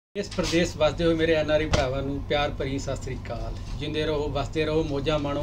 इस प्रदेश वसदे हुए मेरे NRI भरावां नूं प्यार भरी सत श्री अकाल। जिंदे रहो, वसदे रहो, मौजां माणो।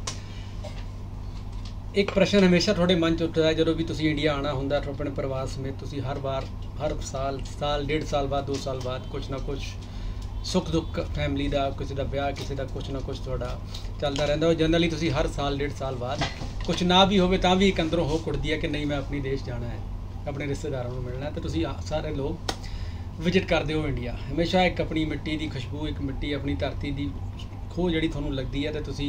एक प्रश्न हमेशा थोड़े मन च उठदा है जदों भी तुसीं इंडिया आना हुंदा अपने परिवार समेत। तुसीं हर बार हर साल डेढ़ साल बाद 2 साल बाद कुछ ना कुछ सुख दुख फैमिली का, किसी का ब्याह, किसी का कुछ ना कुछ तुहाडा चलता रहिंदा। जनरली तुसीं हर साल डेढ़ साल बाद कुछ ना भी होवे तां भी एक अंदरों हो कुड़दी है कि नहीं मैं अपनी देश जाना है, अपने रिश्तेदारों को मिलना है। तो तुसीं सारे लोग विजिट करते हो इंडिया। हमेशा एक अपनी मिट्टी की खुशबू, एक मिट्टी अपनी धरती की खोह जी थोनों लगती है, तो तुसी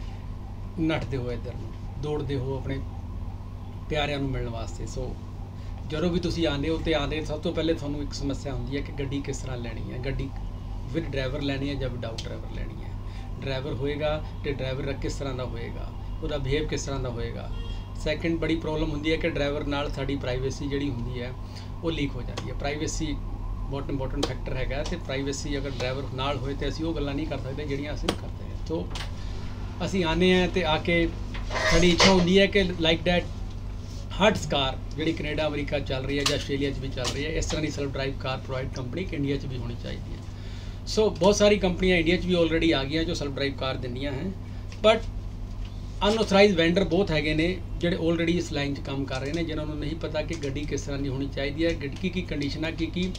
नठते हो इधर दौड़ते हो अपने प्यारिਆਂ ਨੂੰ मिलने वास्ते। सो ਜਦੋਂ भी तुसी आते हो तो आते सब तो पहले थोनों एक समस्या होती है कि गड्डी किस तरह लैनी है, गड्डी विद ड्राइवर लैनी है या विदाउट ड्राइवर लैनी है। ड्राइवर होएगा तो ड्राइवर किस तरह का होएगा, उसका बिहेव किस तरह का होएगा। सैकेंड बड़ी प्रॉब्लम होती है कि ड्राइवर नाल साडी प्राइवेसी जी होंगी है वो लीक हो जाती है। प्राइवेसी बहुत इंपॉर्टेंट फैक्टर है। तो प्राइवेसी अगर ड्राइवर नाल होए तो असीं वो गल्लां नहीं कर सकते जिहड़ियां असीं करते हैं। तो असीं आने हैं तो आके साडी इच्छा होंदी है कि लाइक डैट हट्स कार जी कनेडा अमरीका चल रही है या आस्ट्रेलिया भी चल रही है, इस तरह की self drive car provide company India भी होनी चाहिए है। सो बहुत सारी कंपनियां इंडिया भी ऑलरेडी आ गई जो सेल्फ ड्राइव कार दिंदियां हैं, बट अनऑथराइज वेंडर बहुत है ने जोड़े ऑलरेडी इस लाइन काम कर रहे हैं, जिन्होंने नहीं पता कि गड्डी किस तरह की होनी चाहिए है, की कंडीशन की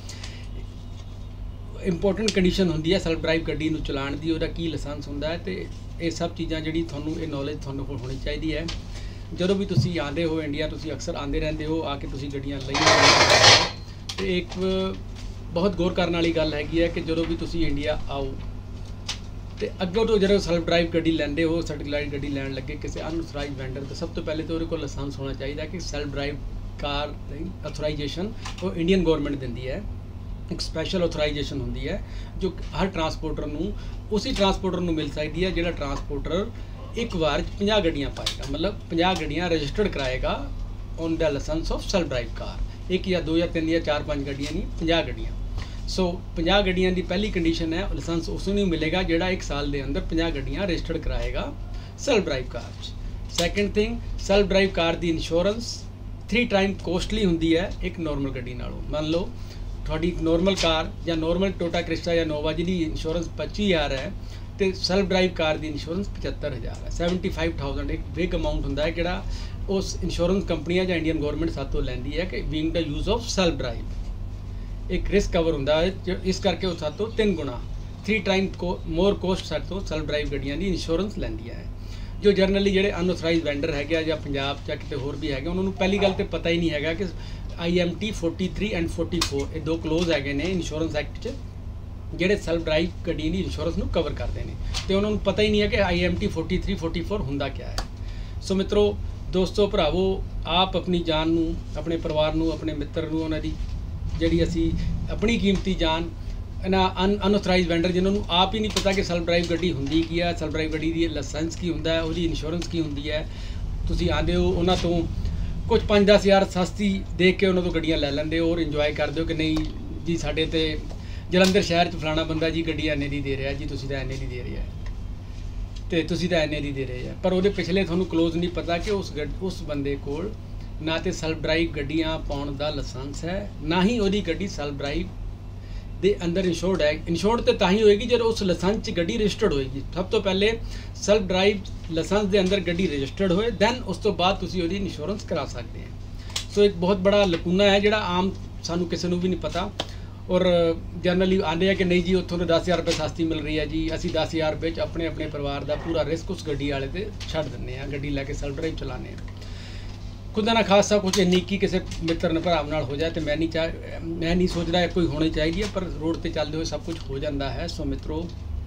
इंपोर्टेंट कंडीशन होंगी है सेल्फ ड्राइव गड्डी नूं चलाउण दी, उहदा की लाइसेंस हुंदा है। तो ये सब चीज़ां जिहड़ी तुहानूं ये नॉलेज तुहानूं कोल होनी चाहिए है। जदों भी तुसीं आंदे हो इंडिया, तुसीं अक्सर आंदे रहंदे हो, आके तुसीं गड्डियां लई। तो एक बहुत गौर करने वाली गल हैगी है कि जदों भी तुसीं इंडिया आओ तो अगों तो जो सेल्फ ड्राइव गड्डी लैंदे हो, सर्टिफाइड गड्डी लैन लगे किसी अनऑथराइज वेंडर तो सब तो पहले तो उहदे कोल लाइसेंस होना चाहिए कि सेल्फ ड्राइव कार ऑथराइजेशन वो इंडियन गौरमेंट दिंदी है। एक स्पैशल ऑथराइजेशन होंगी है जो हर ट्रांसपोर्टर नूं उसी ट्रांसपोर्टर नूं मिल सकती है जिहड़ा ट्रांसपोर्टर एक बार 50 गड्डियां पाएगा, मतलब 50 गड्डियां रजिस्टर्ड कराएगा on the licence of self drive car. एक या 2 या 3 या 4-5 गड्डियां नहीं, 50 गड्डियां। सो 50 गड्डियां की पहली कंडीशन है लाइसेंस उसनूं मिलेगा जिहड़ा 1 साल के अंदर 50 गड्डियां रजिस्टर्ड कराएगा self drive car. Second thing, self drive car की इंश्योरेंस 3 टाइम कॉस्टली होंगी है एक नॉर्मल गड्डी नालों। मान लो थोड़ी नॉर्मल कार या नॉर्मल टोटा क्रिस्टा या नोवा जी इंश्योरेंस 25,000 है तो सेल्फ ड्राइव कार की इंश्योरेंस 75,000 है। 75,000 एक बिग अमाउंट होंदा है जिहड़ा उस इंश्योरेंस कंपनियां या इंडियन गौरमेंट सातों लैंदी है कि being the use of self drive एक रिस्क कवर होंदा है, इस करके वो सातों 3 गुणा 3 टाइम मोर कोस्ट सातों सेल्फ ड्राइव गड्डियां की इंश्योरेंस लैंदियां है। जो जनरली जोड़े अनऑथराइज वेंडर है या पंजाब च किते होर भी है उन्होंने पहली गल तो पता ही नहीं है कि IMT 43 एंड 44 ये 2 क्लोज है ने इंश्योरेंस एक्ट जोड़े सेल्फ ड्राइव गड्डियां की इंश्योरेंस को कवर करते हैं, तो उन्होंने पता ही नहीं है कि IMT 43 44 होंदा क्या है। सो मित्रों, दोस्तों, भरावो, आप अपनी जान नूं, अपने परिवार नूं, अपने मित्र नूं, उन्हां दी जिहड़ी असी अपनी कीमती जान अनऑथराइज वेंडर जिन्होंने आप ही नहीं पता कि सेल्फ ड्राइव गड्डी होंदी की है, सेल्फ ड्राइव गड्डी की लाइसेंस की होंदा है, उसकी इंश्योरेंस की होंदी है। तुसीं आंदे हो उन्हां तो कुछ 5-10 हज़ार सस्ती देख के उन्होंने तो गड्डियां ले लैंदे हो और इंजॉय करते हो कि नहीं जी साडे ते जलंधर शहर च फलाना बंदा जी गड्डी इन्ने दी दे रहा जी, तुसीं तां इन्ने दी दे रहे हैं तो तुसीं तां इन्ने दी दे रहे हैं, पर वो पिछले थोनों क्लोज नहीं पता कि उस बंदे कोल ना तो सेल्फ ड्राइव गड्डियां पाउण दा लाइसेंस है, ना ही वो गड्डी सेल्फ ड्राइव दे अंदर इंश्योर्ड है। इंश्योर्ड तो तां ही होएगी जो उस लाइसेंस च गड्डी रजिस्टर्ड होएगी। सब तो पहले सेल्फ ड्राइव लाइसेंस के अंदर गड्डी रजिस्टर्ड होए, दैन उस तो बाद तुसीं उहदी इंश्योरेंस करा सकते हैं। सो एक बहुत बड़ा लकूना है जिहड़ा आम सानू किसी को भी नहीं पता। और जनरली आते हैं कि नहीं जी उत्थों तो 10,000 रुपये सस्ती मिल रही है जी, असीं 10,000 रुपये अपने अपने परिवार का पूरा रिस्क उस गड्डी वाले ते छड्ड दिंदे आ, गड्डी लैके सेल्फ ड्राइव चलाने। खुदा ना खासा कुछ नीकी किसी मित्र ने भरा नाल हो जाए तो मैं नहीं सोचता कोई होनी चाहिए, पर रोड पर चलते हुए सब कुछ हो जाता है। सो मित्रों,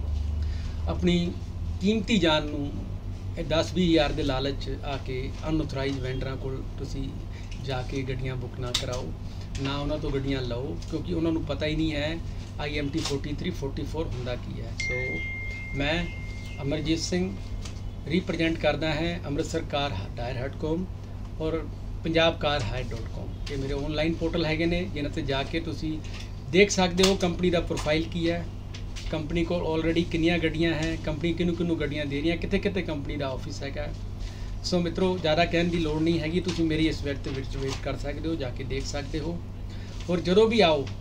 अपनी कीमती जान नूं 10-20 हज़ार के लालच आके अनऑथराइज वेंडरां कोल तुसीं जाके गड्डियां बुक ना कराओ, ना उन्होंने तो गड्डियां लो, क्योंकि उन्होंने पता ही नहीं है IMT 43 44 होंदा की है। सो मैं अमरजीत सिंह रिप्रजेंट करदा है अमृतसर कार टायर हट.com और पंजाब कार हायर.com। ये मेरे ऑनलाइन पोर्टल है ने जिन्हां ते जाके तुसीं देख सकते हो कंपनी का प्रोफाइल की है, कंपनी को ऑलरेडी कितनियां गड्डियां हैं, कंपनी किनू गड्डियां दे रही है, कितने कंपनी का ऑफिस है। सो मित्रों, ज़्यादा कहने की लोड़ नहीं हैगी, तुसीं मेरी इस वेबसाइट वेट कर सकते हो, जाके देख सकते हो। और जदों भी आओ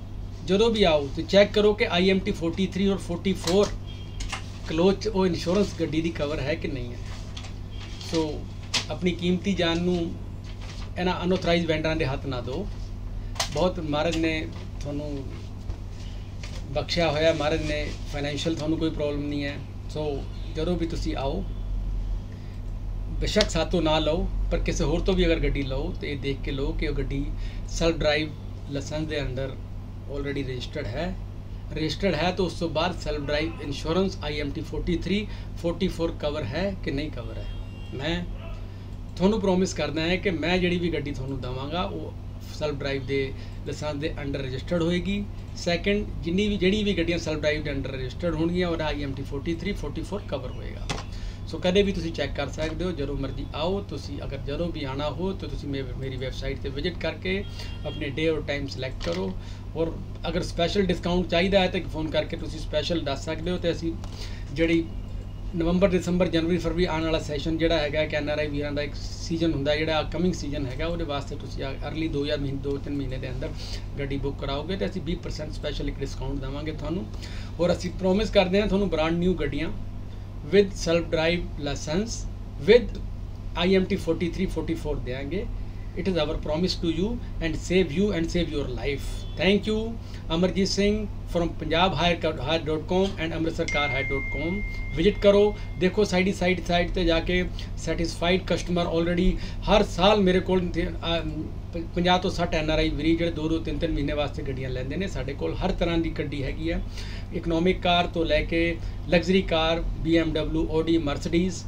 ਜਦੋਂ ਵੀ ਆਓ ਤੇ ਚੈੱਕ ਕਰੋ ਕਿ IMT 43 ਔਰ 44 ਕਲੋਚ ਉਹ ਇੰਸ਼ੋਰੈਂਸ ਗੱਡੀ ਦੀ ਕਵਰ ਹੈ ਕਿ ਨਹੀਂ ਹੈ। ਸੋ ਆਪਣੀ ਕੀਮਤੀ ਜਾਨ ਨੂੰ ਇਹਨਾਂ ਅਨਆਥੋਰਾਈਜ਼ਡ ਵੈਂਡਰਾਂ ਦੇ ਹੱਥ ਨਾ ਦਿਓ। ਬਹੁਤ ਮਹਾਰਾਜ ਨੇ ਤੁਹਾਨੂੰ ਬਖਸ਼ਿਆ ਹੋਇਆ, ਮਹਾਰਾਜ ਨੇ ਫਾਈਨੈਂਸ਼ੀਅਲ ਤੁਹਾਨੂੰ ਕੋਈ ਪ੍ਰੋਬਲਮ ਨਹੀਂ ਹੈ। ਸੋ ਜਦੋਂ ਵੀ ਤੁਸੀਂ ਆਓ, ਬੇਸ਼ੱਕ ਸਾਤੋਂ ਨਾ ਲਓ, ਪਰ ਕਿਸੇ ਹੋਰ ਤੋਂ ਵੀ ਅਗਰ ਗੱਡੀ ਲਓ ਤੇ ਇਹ ਦੇਖ ਕੇ ਲਓ ਕਿ ਉਹ ਗੱਡੀ ਸੈਲਫ ਡਰਾਈਵ ਲਾਇਸੈਂਸ ਦੇ ਅੰਡਰ ਆਲਰੇਡੀ ਰਜਿਸਟਰਡ ਹੈ। ਤਾਂ ਉਸ ਤੋਂ ਬਾਅਦ self drive insurance IMT 43 44 cover ਹੈ ਕਿ ਨਹੀਂ ਕਵਰ ਹੈ। ਮੈਂ ਤੁਹਾਨੂੰ ਪ੍ਰੋਮਿਸ ਕਰਦਾ ਹੈ ਕਿ ਮੈਂ ਜਿਹੜੀ ਵੀ ਗੱਡੀ ਤੁਹਾਨੂੰ ਦੇਵਾਂਗਾ ਉਹ ਸੈਲਫ ਡਰਾਈਵ ਦੇ ਲਾਇਸੈਂਸ ਦੇ ਅੰਡਰ ਰਜਿਸਟਰਡ ਹੋਏਗੀ। ਸੈਕੰਡ, ਜਿਹੜੀ ਵੀ ਗੱਡੀਆਂ ਸੈਲਫ ਡਰਾਈਵ ਦੇ ਅੰਡਰ ਰਜਿਸਟਰਡ ਹੋਣਗੀਆਂ ਉਹਦਾ IMT 43 44 ਕਵਰ ਹੋਏਗਾ। ਸੋ ਕਦੇ ਵੀ ਤੁਸੀਂ ਚੈੱਕ ਕਰ ਸਕਦੇ ਹੋ, ਜਦੋਂ ਮਰਜ਼ੀ ਆਓ। ਤੁਸੀਂ ਅਗਰ ਜਦੋਂ ਵੀ ਆਣਾ ਹੋ ਤਾਂ ਤੁਸੀਂ ਮੇਰੀ ਵੈਬਸਾਈਟ ਤੇ ਵਿਜ਼ਿਟ ਕਰਕੇ ਆਪਣੇ ਡੇ ਔਰ ਟਾਈਮ ਸਿਲੈਕਟ ਕਰੋ। ਔਰ ਅਗਰ ਸਪੈਸ਼ਲ ਡਿਸਕਾਊਂਟ ਚਾਹੀਦਾ ਹੈ ਤਾਂ ਫੋਨ ਕਰਕੇ ਤੁਸੀਂ ਸਪੈਸ਼ਲ ਦੱਸ ਸਕਦੇ ਹੋ। ਤੇ ਅਸੀਂ ਜਿਹੜੀ ਨਵੰਬਰ, ਦਸੰਬਰ, ਜਨਵਰੀ, ਫਰਵਰੀ ਆਉਣ ਵਾਲਾ ਸੈਸ਼ਨ ਜਿਹੜਾ ਹੈਗਾ ਕਿ NRI ਵੀਰਾਂ ਦਾ ਇੱਕ ਸੀਜ਼ਨ ਹੁੰਦਾ, ਜਿਹੜਾ ਕਮਿੰਗ ਸੀਜ਼ਨ ਹੈਗਾ, ਉਹਦੇ ਵਾਸਤੇ ਤੁਸੀਂ ਅਰਲੀ 2-3 ਮਹੀਨੇ ਦੇ ਅੰਦਰ ਗੱਡੀ ਬੁੱਕ ਕਰਾਓਗੇ ਤੇ ਅਸੀਂ 20% ਸਪੈਸ਼ਲ ਇੱਕ ਡਿਸਕਾਊਂਟ ਦੇਵਾਂਗੇ ਤੁਹਾਨੂੰ। ਔਰ ਅਸੀਂ ਪ੍ਰੋਮਿਸ ਕਰਦੇ ਹਾਂ ਤੁਹਾਨੂੰ ਬ੍ਰਾਂਡ ਨਿਊ ਗੱਡੀਆਂ with self-drive license with IMT 43 44 देंगे। It is our promise to you and save your life. Thank you, Amarjeet Singh from punjabhire.com and amritsarcarhire.com। Visit करो, देखो साइड ते जाके सैटिस्फाइड कस्टमर ऑलरेडी हर साल मेरे को 50 ਤੋਂ 60 NRI ਵੀਰ ਜਿਹੜੇ 2-3 ਮਹੀਨੇ ਵਾਸਤੇ ਗੱਡੀਆਂ ਲੈਂਦੇ ਨੇ। ਸਾਡੇ ਕੋਲ ਹਰ ਤਰ੍ਹਾਂ ਦੀ ਗੱਡੀ ਹੈਗੀ ਹੈ, ਇਕਨੋਮਿਕ ਕਾਰ ਤੋਂ ਲੈ ਕੇ luxury car, BMW, Audi, Mercedes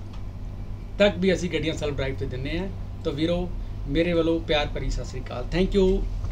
ਤੱਕ ਵੀ ਅਸੀਂ ਗੱਡੀਆਂ ਸੈਲਫ ਡਰਾਈਵ ਤੇ ਦਿੰਦੇ ਹਾਂ। ਤਾਂ ਵੀਰੋ, ਮੇਰੇ ਵੱਲੋਂ ਪਿਆਰ ਭਰੀ ਸਤਿ ਸ੍ਰੀ ਅਕਾਲ। Thank you.